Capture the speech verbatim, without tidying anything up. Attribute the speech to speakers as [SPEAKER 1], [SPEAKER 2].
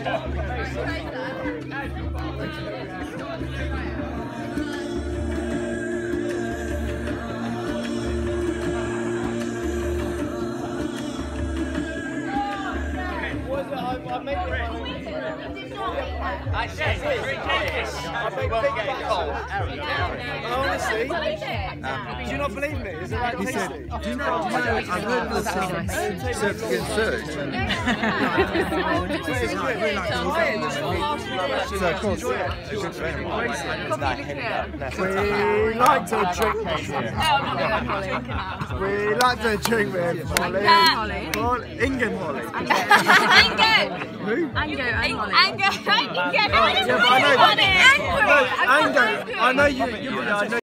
[SPEAKER 1] I make I said I make big cold. Honestly, do you not believe me? Is it like tasty?
[SPEAKER 2] Said, do you know, do you know, I've heard the song Surf Against Surge. So of course, a good friend of mine is not heading up.
[SPEAKER 1] We like to drink. We like to drink with Holly. Holly. Ingan Holly.
[SPEAKER 3] Ango!
[SPEAKER 1] Who?
[SPEAKER 3] Ango and Holly. Ango! Ango!
[SPEAKER 1] Yeah, but I know.
[SPEAKER 3] Ango!
[SPEAKER 1] No, Ango. I know you. you I know